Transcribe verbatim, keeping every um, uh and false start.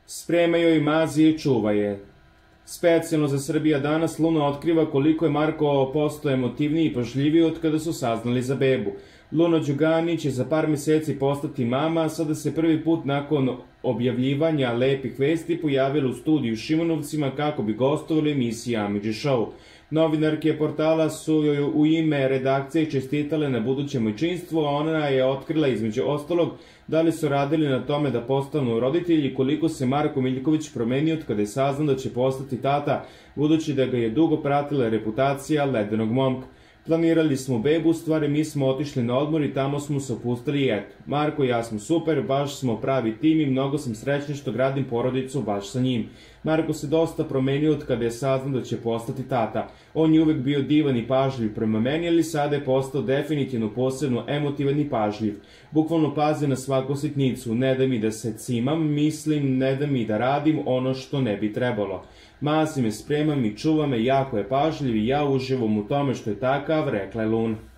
Sprema joj, mazi je, čuva je. Specijalno za Srbija danas Luna otkriva koliko je Marko postao emotivniji i pažljiviji od kada su saznali za bebu. Luna Đugani će za par meseci postati mama, a sada se prvi put nakon objavljivanja lepih vesti pojavila u studiju u Šimunovcima kako bi gostovala u emisiji Amidži Show. Novinarke portala su joj u ime redakcije čestitale na buduće majčinstvo, a ona je otkrila između ostalog da li su radili na tome da postanu roditelji i koliko se Marko Miljković promenio od kada je saznao da će postati tata, budući da ga je dugo pratila reputacija ledenog momka. Planirali smo bebu, u stvari mi smo otišli na odmor i tamo smo se opustili i eto. Marko i ja smo super, baš smo pravi tim i mnogo sam srećni što gradim porodicu baš sa njim. Marko se dosta promenio od kada je saznao da će postati tata. On je uvek bio divan i pažljiv prema meni, ali sada je postao definitivno posebno emotivan i pažljiv. Bukvalno pazi na svaku sitnicu, ne da mi da se cimam, mislim, ne da mi da radim ono što ne bi trebalo. Mazi me, sprema mi, čuva me, jako je pažljiv i ja uživam u tome što je takav, rekla je Luna.